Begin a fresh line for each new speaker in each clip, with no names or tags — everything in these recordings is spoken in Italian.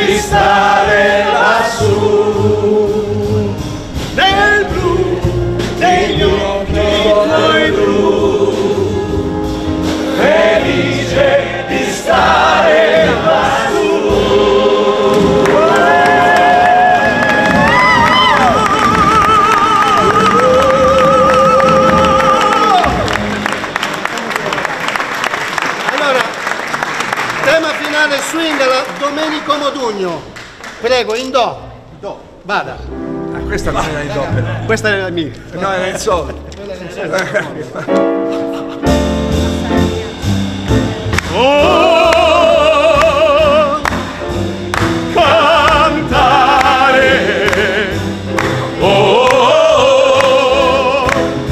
di stare lassù, nel blu degli occhi tuoi blu, felice di stare lassù.
Allora, tema finale swing alla Domenico Modugno. Prego, in do. Do. Vada.
Ah, questa non era in do, però.
Questa è la mia.
No, era in sol.
Oh, cantare, oh,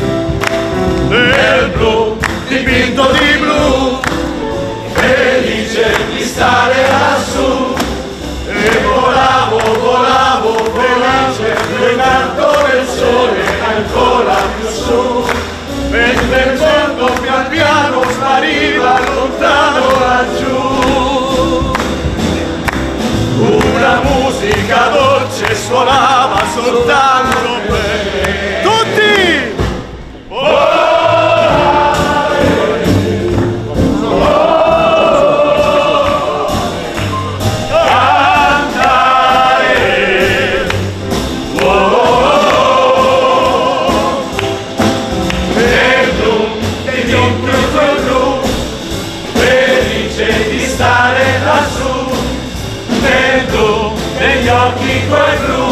nel blu, dipinto di blu, felice di stare lassù, e volavo, volavo, felice, guardando il sole ancora più su, mentre il mondo pian piano spariva lontano laggiù. Una musica dolce suonava soltanto per tutti. Di stare lassù, nel blu degli occhi tuoi blu.